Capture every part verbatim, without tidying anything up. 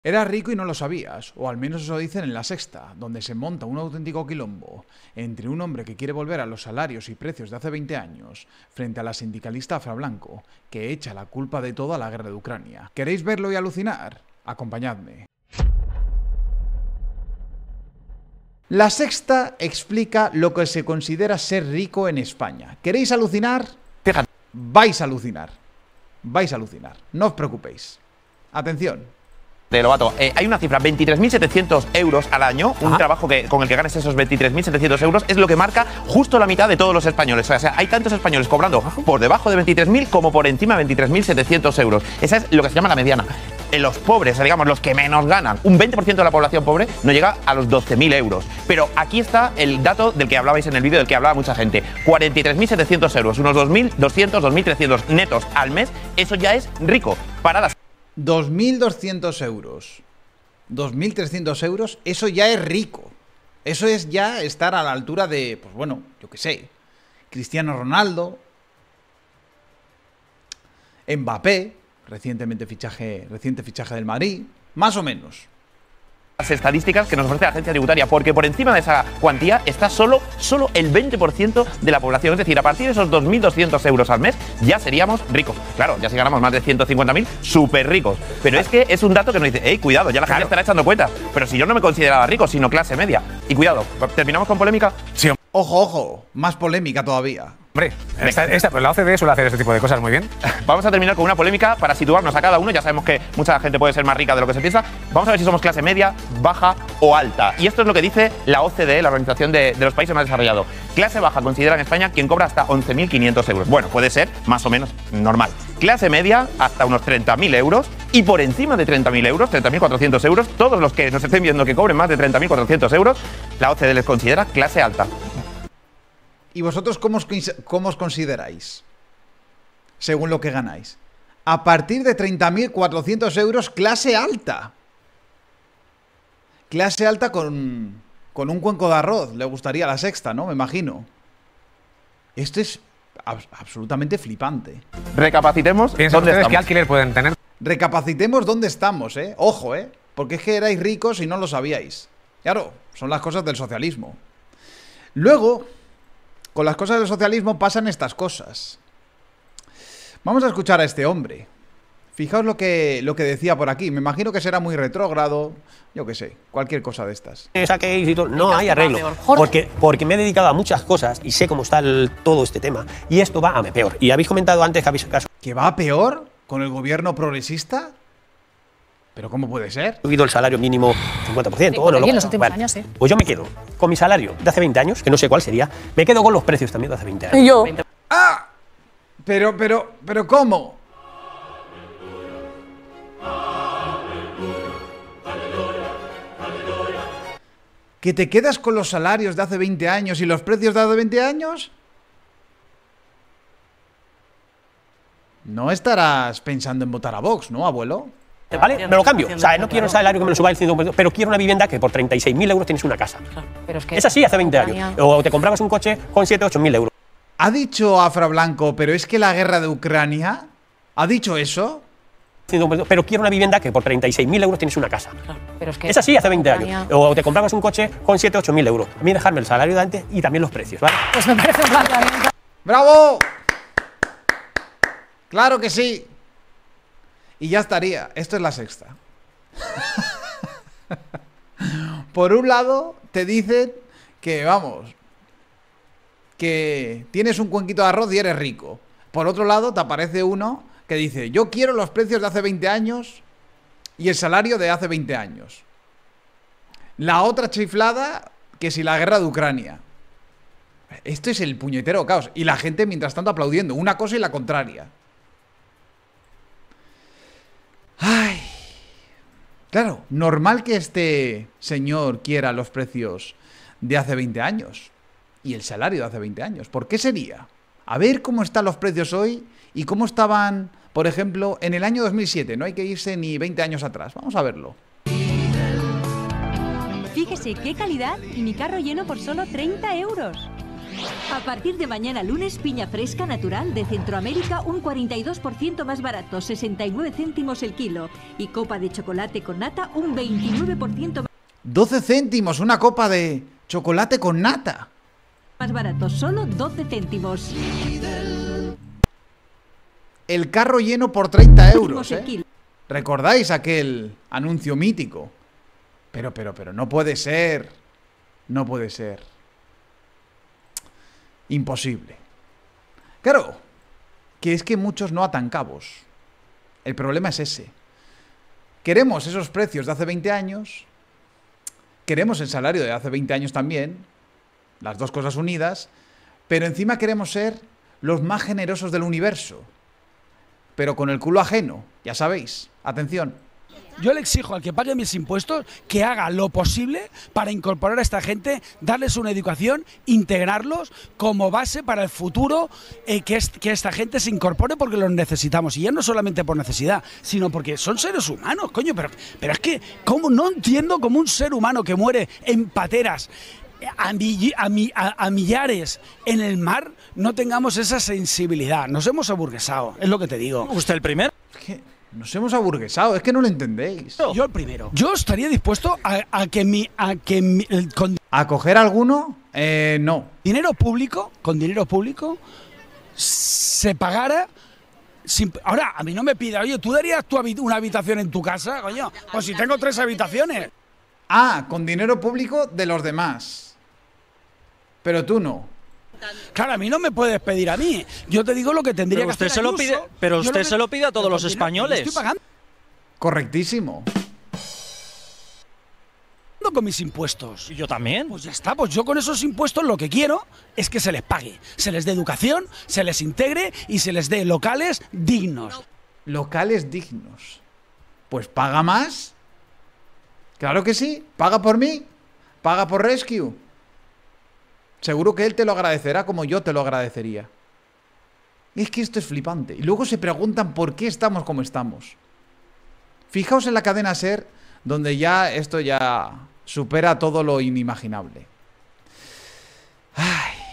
Eras rico y no lo sabías, o al menos eso dicen en La Sexta, donde se monta un auténtico quilombo entre un hombre que quiere volver a los salarios y precios de hace veinte años frente a la sindicalista Afra Blanco, que echa la culpa de todo a la guerra de Ucrania. ¿Queréis verlo y alucinar? Acompañadme. La Sexta explica lo que se considera ser rico en España. ¿Queréis alucinar? Fíjate. Vais a alucinar. Vais a alucinar. No os preocupéis. Atención. De Lobato, eh, hay una cifra, veintitrés mil setecientos euros al año. Un Ajá. trabajo que con el que ganes esos veintitrés mil setecientos euros es lo que marca justo la mitad de todos los españoles. O sea, hay tantos españoles cobrando por debajo de veintitrés mil como por encima de veintitrés mil setecientos euros. Esa es lo que se llama la mediana. En los pobres, digamos, los que menos ganan, un veinte por ciento de la población pobre no llega a los doce mil euros. Pero aquí está el dato del que hablabais en el vídeo, del que hablaba mucha gente. cuarenta y tres mil setecientos euros, unos dos mil doscientos, dos mil trescientos netos al mes. Eso ya es rico para las... dos mil doscientos euros. dos mil trescientos euros, eso ya es rico. Eso es ya estar a la altura de, pues bueno, yo qué sé, Cristiano Ronaldo, Mbappé, recientemente fichaje, reciente fichaje del Madrid, más o menos. Las estadísticas que nos ofrece la agencia tributaria, porque por encima de esa cuantía está solo, solo el veinte por ciento de la población. Es decir, a partir de esos dos mil doscientos euros al mes ya seríamos ricos. Claro, ya si ganamos más de ciento cincuenta mil, súper ricos. Pero es que es un dato que nos dice, hey, cuidado, ya la gente Claro. estará echando cuenta. Pero si yo no me consideraba rico, sino clase media. Y cuidado, ¿terminamos con polémica? Sí, Ojo, ojo, más polémica todavía. hombre, esta, esta, pues la O C D E suele hacer este tipo de cosas muy bien. Vamos a terminar con una polémica para situarnos a cada uno. Ya sabemos que mucha gente puede ser más rica de lo que se piensa. Vamos a ver si somos clase media, baja o alta. Y esto es lo que dice la O C D E, la Organización de, de los Países Más Desarrollados. Clase baja considera en España quien cobra hasta once mil quinientos euros. Bueno, puede ser más o menos normal. Clase media hasta unos treinta mil euros. Y por encima de treinta mil euros, treinta mil cuatrocientos euros, todos los que nos estén viendo que cobren más de treinta mil cuatrocientos euros, la O C D E les considera clase alta. ¿Y vosotros cómo os, cómo os consideráis? Según lo que ganáis. A partir de treinta mil cuatrocientos euros, clase alta. Clase alta con, con un cuenco de arroz. Le gustaría a La Sexta, ¿no? Me imagino. Esto es ab- absolutamente flipante. Recapacitemos Piensen dónde ustedes qué estamos. alquiler pueden tener. Recapacitemos dónde estamos, ¿eh? Ojo, ¿eh? Porque es que erais ricos y no lo sabíais. Claro, son las cosas del socialismo. Luego, con las cosas del socialismo pasan estas cosas. Vamos a escuchar a este hombre. Fijaos lo que, lo que decía por aquí. Me imagino que será muy retrógrado. Yo qué sé, cualquier cosa de estas. Saquéis y todo. No hay arreglo. Porque, porque me he dedicado a muchas cosas y sé cómo está el- todo este tema. Y esto va a me peor. Y habéis comentado antes que habéis que ha ¿Que va a peor con el gobierno progresista? ¿Pero cómo puede ser? subido el salario mínimo cincuenta por ciento. Sí, por Bueno, ahí en lo- los últimos vale. años, sí. Pues yo me quedo con mi salario de hace veinte años, que no sé cuál sería. Me quedo con los precios también de hace veinte años. Y yo. ¡Ah! Pero, pero, pero ¿cómo? ¿Que te quedas con los salarios de hace veinte años y los precios de hace veinte años? No estarás pensando en votar a Vox, ¿no, abuelo? ¿Vale? Me lo cambio. O sea, no quiero el salario que me lo suba el cincuenta por ciento, pero quiero una vivienda que por treinta y seis mil euros tienes una casa. Pero es que Es así hace veinte años. Ucrania- O te comprabas un coche con siete, ocho mil euros. ¿Ha dicho Afra Blanco, pero es que la guerra de Ucrania? ¿Ha dicho eso? Pero quiero una vivienda que por treinta y seis mil euros tienes una casa. Pero es que Es así hace veinte Ucrania- años. O te comprabas un coche con siete, ocho mil euros. A mí dejarme el salario de antes y también los precios, ¿vale? Pues me parece un planteamiento. ¡Bravo! ¡Claro que sí! Y ya estaría. Esto es La Sexta. Por un lado, te dicen que, vamos, que tienes un cuenquito de arroz y eres rico. Por otro lado, te aparece uno que dice, yo quiero los precios de hace veinte años y el salario de hace veinte años. La otra chiflada, que si la guerra de Ucrania. Esto es el puñetero caos. Y la gente, mientras tanto, aplaudiendo. Una cosa y la contraria. Ay. Claro, normal que este señor quiera los precios de hace veinte años. Y el salario de hace veinte años. ¿Por qué sería? A ver cómo están los precios hoy y cómo estaban, por ejemplo, en el año dos mil siete. No hay que irse ni veinte años atrás. Vamos a verlo. Fíjese qué calidad y mi carro lleno por solo treinta euros. A partir de mañana lunes, piña fresca natural de Centroamérica un cuarenta y dos por ciento más barato, sesenta y nueve céntimos el kilo. Y copa de chocolate con nata un veintinueve por ciento doce céntimos una copa de chocolate con nata. más barato, solo doce céntimos. El carro lleno por treinta euros, ¿eh? ¿Recordáis aquel anuncio mítico? Pero, pero, pero, no puede ser. No puede ser. Imposible. Claro, que es que muchos no atan cabos. El problema es ese. Queremos esos precios de hace veinte años. Queremos el salario de hace veinte años también. Las dos cosas unidas. Pero encima queremos ser los más generosos del universo. Pero con el culo ajeno, ya sabéis. Atención. Yo le exijo al que pague mis impuestos que haga lo posible para incorporar a esta gente, darles una educación, integrarlos como base para el futuro, eh, que, es, que esta gente se incorpore porque los necesitamos. Y ya no solamente por necesidad, sino porque son seres humanos, coño. Pero, pero es que, ¿cómo? No entiendo cómo un ser humano que muere en pateras A, mi, a, mi, a, a millares en el mar no tengamos esa sensibilidad. Nos hemos aburguesado, es lo que te digo. ¿Usted el primero? Es que nos hemos aburguesado, es que no lo entendéis. Yo el primero. Yo estaría dispuesto a, a que mi... A que mi, el, con ¿A coger alguno? Eh, no. Dinero público, con dinero público, se pagara... Sin, ahora, a mí no me pida, oye, ¿tú darías tu habit una habitación en tu casa, coño? Pues si tengo tres habitaciones. Ah, con dinero público de los demás. Pero tú no. Claro, a mí no me puedes pedir a mí. Yo te digo lo que tendría pero que usted hacer se lo Ayuso. pide, Pero Yo usted lo se lo pide a todos los españoles. Estoy pagando Correctísimo. con mis impuestos. ¿Y yo también? Pues ya está, pues yo con esos impuestos lo que quiero es que se les pague. Se les dé educación, se les integre y se les dé locales dignos. Locales dignos. Pues paga más. Claro que sí. Paga por mí. Paga por Rescue. Seguro que él te lo agradecerá como yo te lo agradecería. Es que esto es flipante. Y luego se preguntan por qué estamos como estamos. Fijaos en la cadena SER, donde ya esto ya supera todo lo inimaginable. Ay.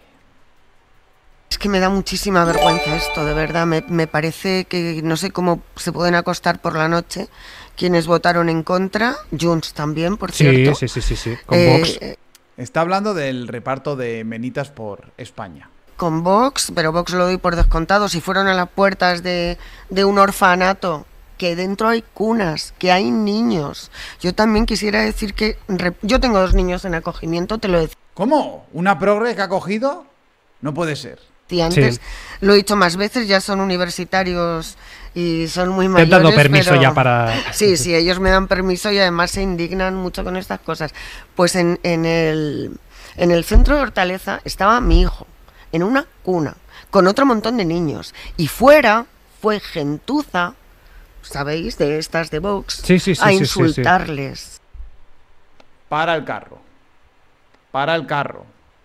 Es que me da muchísima vergüenza esto, de verdad. Me, me parece que no sé cómo se pueden acostar por la noche quienes votaron en contra. Junts también, por Sí, cierto. sí, sí, sí, sí. Con Eh, Vox. Está hablando del reparto de menitas por España. Con Vox, pero Vox lo doy por descontado. Si fueron a las puertas de, de un orfanato, que dentro hay cunas, que hay niños. Yo también quisiera decir que... Yo tengo dos niños en acogimiento, te lo decía ¿Cómo? ¿Una progre que ha cogido? No puede ser. antes. Sí. Lo he dicho más veces, ya son universitarios y son muy Te mayores. han dado permiso pero... ya para... Sí, sí, ellos me dan permiso y además se indignan mucho con estas cosas. Pues en, en, el, en el centro de Hortaleza estaba mi hijo, en una cuna, con otro montón de niños. Y fuera fue gentuza, ¿sabéis? De estas de Vox, Sí, sí, sí, a sí, sí, sí. insultarles. Para el carro. Para el carro.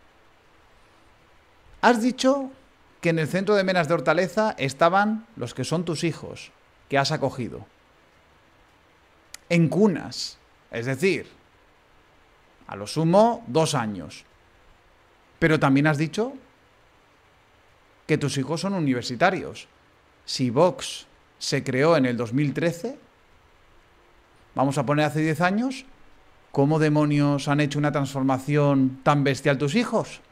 Has dicho que en el centro de menas de Hortaleza estaban los que son tus hijos, que has acogido. En cunas. Es decir, a lo sumo, dos años. Pero también has dicho que tus hijos son universitarios. Si Vox se creó en el dos mil trece, vamos a poner hace diez años, ¿cómo demonios han hecho una transformación tan bestial tus hijos?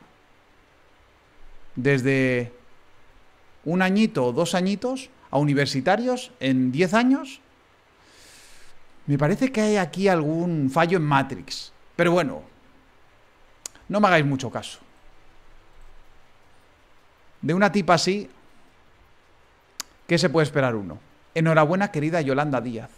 Desde un añito o dos añitos a universitarios en diez años. Me parece que hay aquí algún fallo en Matrix. Pero bueno, no me hagáis mucho caso. De una tipa así, ¿qué se puede esperar uno? Enhorabuena, querida Yolanda Díaz.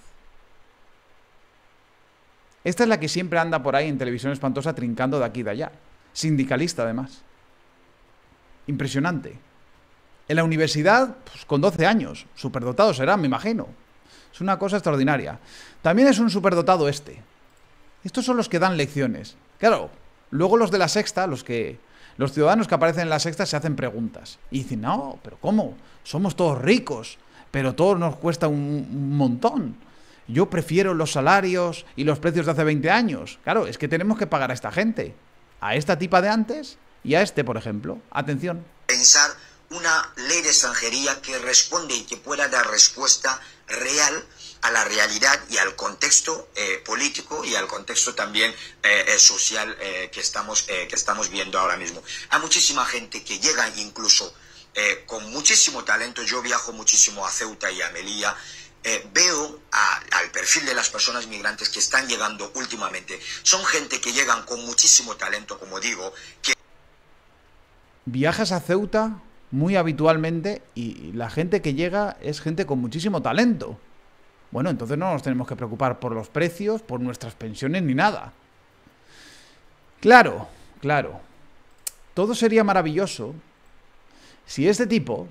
Esta es la que siempre anda por ahí en Televisión Espantosa trincando de aquí y de allá. Sindicalista, además. Impresionante. En la universidad, pues, con doce años. Superdotado será, me imagino. Es una cosa extraordinaria. También es un superdotado este. Estos son los que dan lecciones. Claro, luego los de la Sexta, los que... Los ciudadanos que aparecen en la Sexta se hacen preguntas. Y dicen, no, pero ¿cómo? Somos todos ricos, pero todo nos cuesta un, un montón. Yo prefiero los salarios y los precios de hace veinte años. Claro, es que tenemos que pagar a esta gente. A esta tipa de antes Y a este, por ejemplo, atención. Pensar una ley de extranjería que responde y que pueda dar respuesta real a la realidad y al contexto eh, político y al contexto también eh, eh, social eh, que, estamos, eh, que estamos viendo ahora mismo. Hay muchísima gente que llega incluso eh, con muchísimo talento. Yo viajo muchísimo a Ceuta y a Melilla. Eh, veo a, al perfil de las personas migrantes que están llegando últimamente. Son gente que llegan con muchísimo talento, como digo. Que... Viajas a Ceuta muy habitualmente y la gente que llega es gente con muchísimo talento. Bueno, entonces no nos tenemos que preocupar por los precios, por nuestras pensiones ni nada. Claro, claro. Todo sería maravilloso si este tipo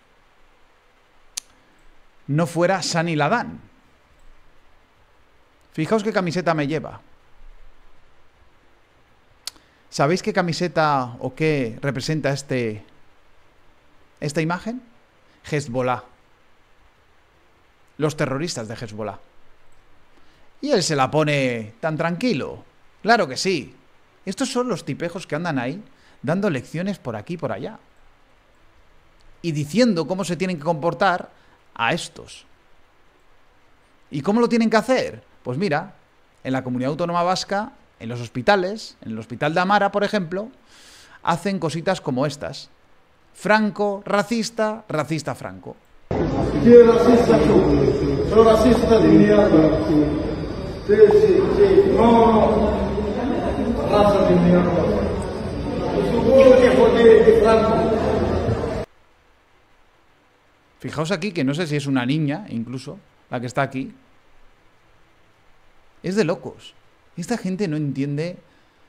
no fuera Sani Ladán. Fijaos qué camiseta me lleva. ¿Sabéis qué camiseta o qué representa este, esta imagen? Hezbollah. Los terroristas de Hezbollah. Y él se la pone tan tranquilo. Claro que sí. Estos son los tipejos que andan ahí dando lecciones por aquí y por allá. Y diciendo cómo se tienen que comportar a estos. ¿Y cómo lo tienen que hacer? Pues mira, en la Comunidad Autónoma Vasca, en los hospitales, en el Hospital de Amara, por ejemplo, hacen cositas como estas. Franco, racista, racista Franco. Sí, racista tú. Soy racista de mierda. Sí, sí, sí. No, no. Raza de mierda. Supongo que joder de Franco. Fijaos aquí que no sé si es una niña, incluso, la que está aquí. Es de locos. Esta gente no entiende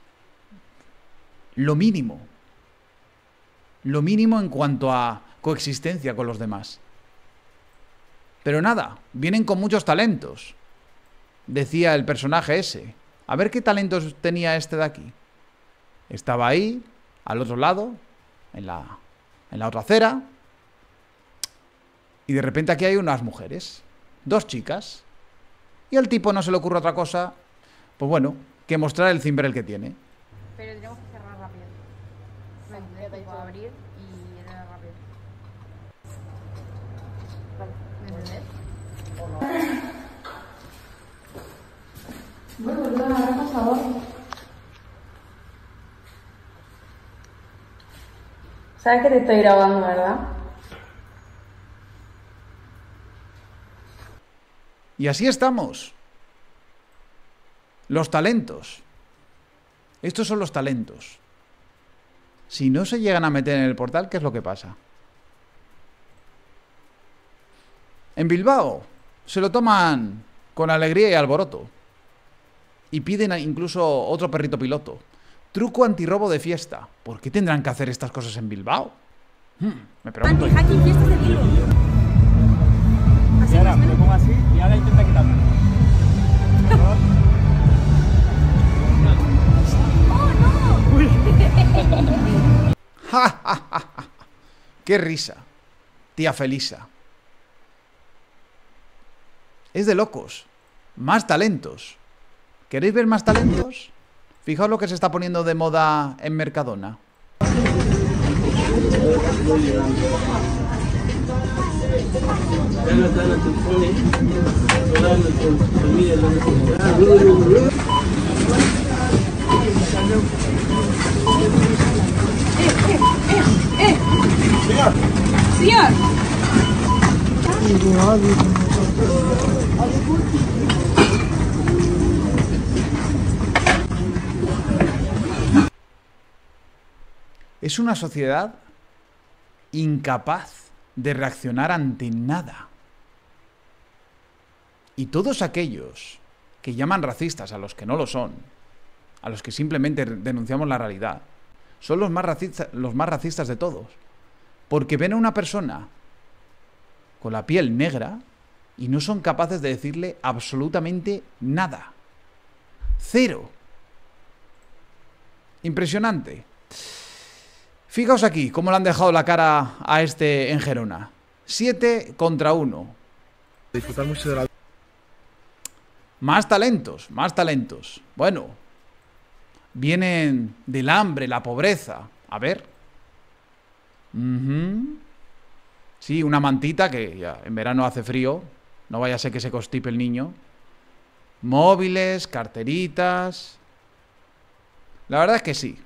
lo mínimo. Lo mínimo en cuanto a coexistencia con los demás. Pero nada, vienen con muchos talentos. Decía el personaje ese. A ver qué talentos tenía este de aquí. Estaba ahí, al otro lado, en la, en la otra acera. Y de repente aquí hay unas mujeres. Dos chicas. Y al tipo no se le ocurre otra cosa, pues bueno, que mostrar el cimbrel que tiene. Pero tenemos que cerrar rápido. Me tengo que abrir y cerrar rápido. ¿Me entendés? Bueno, perdona, por favor. Sabes que te estoy grabando, ¿verdad? Y así estamos. Los talentos. Estos son los talentos. Si no se llegan a meter en el portal, ¿qué es lo que pasa? En Bilbao se lo toman con alegría y alboroto. Y piden incluso otro perrito piloto. Truco antirrobo de fiesta. ¿Por qué tendrán que hacer estas cosas en Bilbao? Hmm, me pregunto. Anti-hacking fiestas de Bilbao. Y ahora me pongo así y ahora intenta quitarme. ¡Ja, ja, ja, ja! ¡Qué risa! Tía Felisa. Es de locos. Más talentos. ¿Queréis ver más talentos? Fijaos lo que se está poniendo de moda en Mercadona. Señor. Señor. Es una sociedad incapaz de reaccionar ante nada. Y todos aquellos que llaman racistas a los que no lo son, a los que simplemente denunciamos la realidad, son los más racistas, los más racistas de todos. Porque ven a una persona con la piel negra y no son capaces de decirle absolutamente nada. Cero. Impresionante. Fijaos aquí cómo le han dejado la cara a este en Gerona. Siete contra uno. Disfrutar mucho de la... Más talentos, más talentos. Bueno, vienen del hambre, la pobreza. A ver. Uh-huh. Sí, una mantita que ya en verano hace frío. No vaya a ser que se constipe el niño. Móviles, carteritas. La verdad es que sí.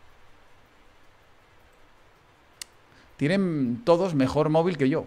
Tienen todos mejor móvil que yo.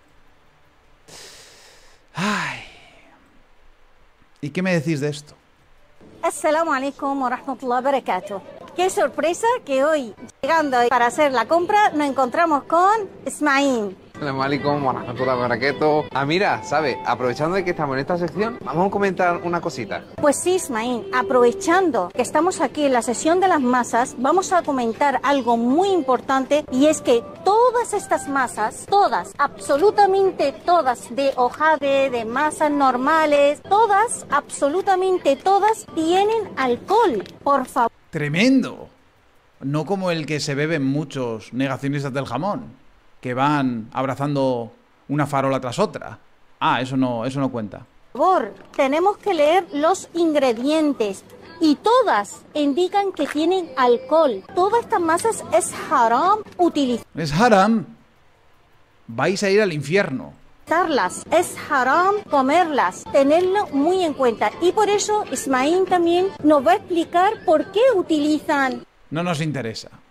Ay. ¿Y qué me decís de esto? Assalamu alaikum wa rahmatullahi wa barakatuh. Qué sorpresa que hoy, llegando para hacer la compra, nos encontramos con Ismaín. Assalamu alaikum wa rahmatullahi wa barakatuh. Ah, mira, ¿sabes? Aprovechando de que estamos en esta sección, vamos a comentar una cosita. Pues sí, Ismaín, aprovechando que estamos aquí en la sesión de las masas, vamos a comentar algo muy importante, y es que todas estas masas, todas, absolutamente todas, de hojaldre, de masas normales, todas, absolutamente todas, tienen alcohol. Por favor. Tremendo. No como el que se beben muchos negacionistas del jamón, que van abrazando una farola tras otra. Ah, eso no, eso no cuenta. Por favor, tenemos que leer los ingredientes y todas indican que tienen alcohol. Todas estas masas es haram utilizar. Es haram. Vais a ir al infierno. Es haram comerlas, tenerlo muy en cuenta. Y por eso Ismaín también nos va a explicar por qué utilizan. No nos interesa.